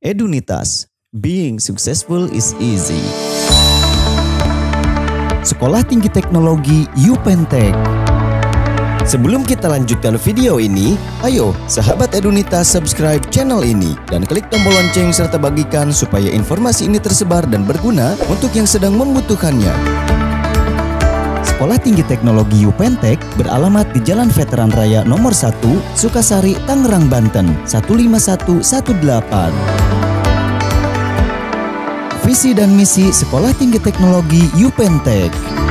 Edunitas, being successful is easy. Sekolah Tinggi Teknologi UPenTech. Sebelum kita lanjutkan video ini, ayo sahabat Edunitas subscribe channel ini dan klik tombol lonceng serta bagikan supaya informasi ini tersebar dan berguna untuk yang sedang membutuhkannya. Sekolah Tinggi Teknologi UPenTech beralamat di Jalan Veteran Raya nomor 1, Sukasari, Tangerang, Banten 15118. Visi dan misi Sekolah Tinggi Teknologi UPenTech.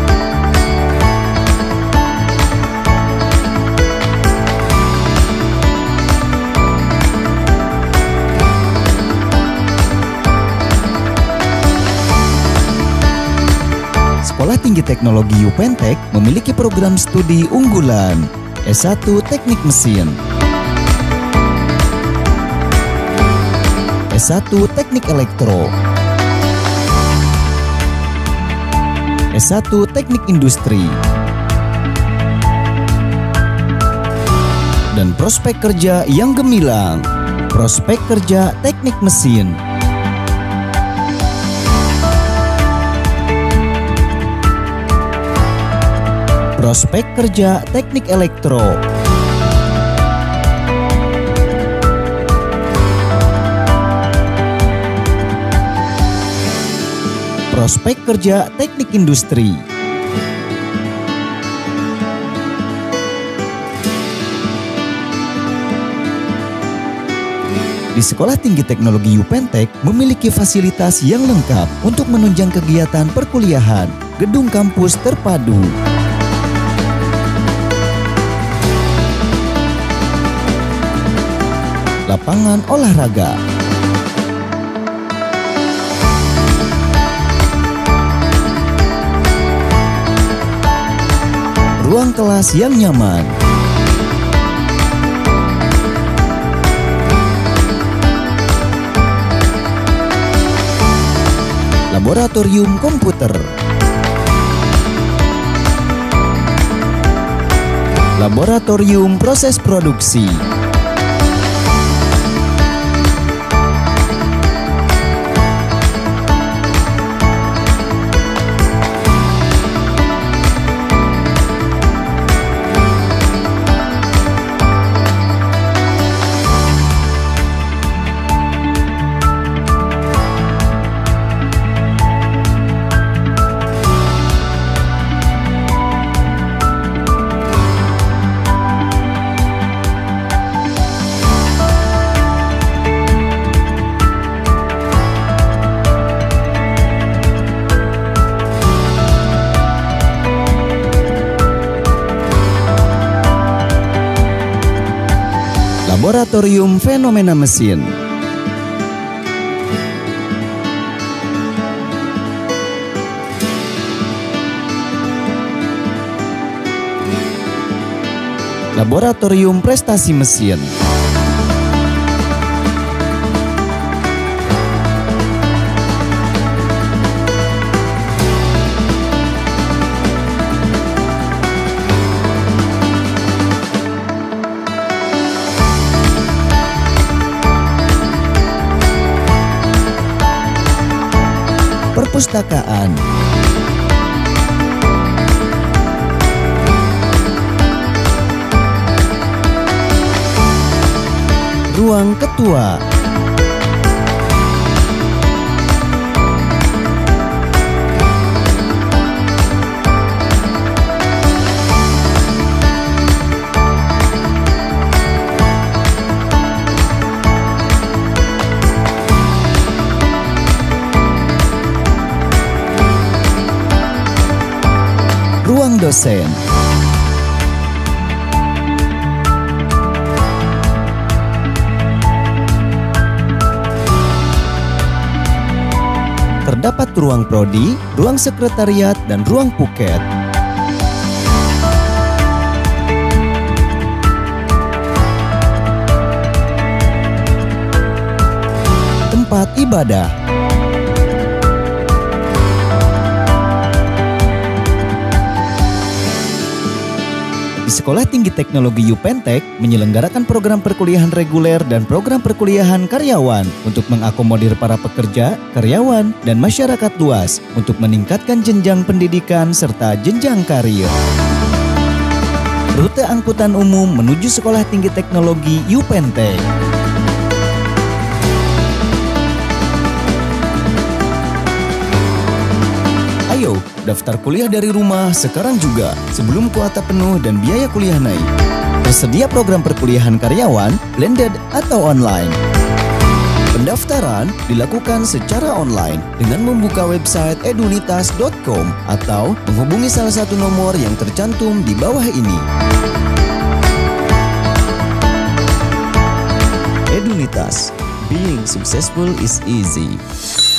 Sekolah Tinggi Teknologi UPenTech memiliki program studi unggulan S1 Teknik Mesin, S1 Teknik Elektro, S1 Teknik Industri, dan prospek kerja yang gemilang, prospek kerja Teknik Mesin, prospek kerja Teknik Elektro, prospek kerja Teknik Industri. Di Sekolah Tinggi Teknologi UPenTech memiliki fasilitas yang lengkap untuk menunjang kegiatan perkuliahan, gedung kampus terpadu, lapangan olahraga, ruang kelas yang nyaman, laboratorium komputer, laboratorium proses produksi, laboratorium fenomena mesin, laboratorium prestasi mesin, perpustakaan, ruang ketua, ruang dosen, terdapat ruang prodi, ruang sekretariat, dan ruang puket. Tempat ibadah, Sekolah Tinggi Teknologi UPentek menyelenggarakan program perkuliahan reguler dan program perkuliahan karyawan untuk mengakomodir para pekerja, karyawan, dan masyarakat luas untuk meningkatkan jenjang pendidikan serta jenjang karir. Rute angkutan umum menuju Sekolah Tinggi Teknologi UPentek. Ayo, daftar kuliah dari rumah sekarang juga, sebelum kuota penuh dan biaya kuliah naik. Tersedia program perkuliahan karyawan, blended atau online. Pendaftaran dilakukan secara online dengan membuka website edunitas.com atau menghubungi salah satu nomor yang tercantum di bawah ini. Edunitas, being successful is easy.